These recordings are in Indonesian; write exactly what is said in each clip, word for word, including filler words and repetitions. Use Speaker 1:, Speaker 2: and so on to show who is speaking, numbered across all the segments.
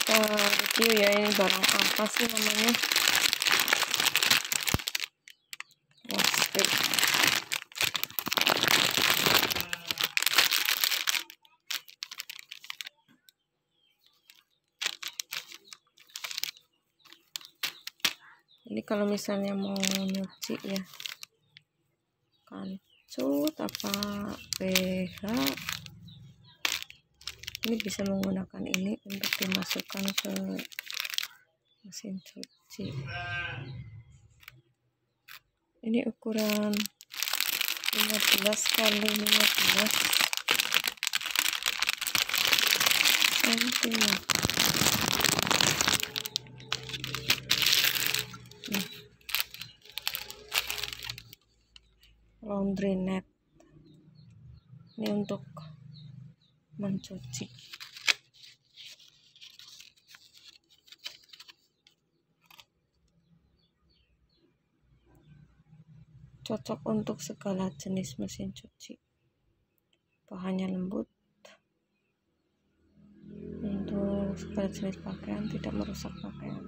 Speaker 1: kita review ya, ini barang apa sih namanya. Plastik. Ini kalau misalnya mau nyuci ya, kancut apa P H, ini bisa menggunakan ini untuk dimasukkan ke mesin cuci. Ini ukuran lima belas kali lima belas sentimeter. Nih. Laundry net. Ini untuk mencuci. Cocok untuk segala jenis mesin cuci. Bahannya lembut. Untuk segala jenis pakaian, tidak merusak pakaian.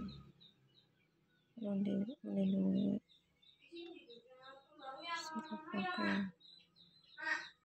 Speaker 1: Melindungi seluruh pakaian.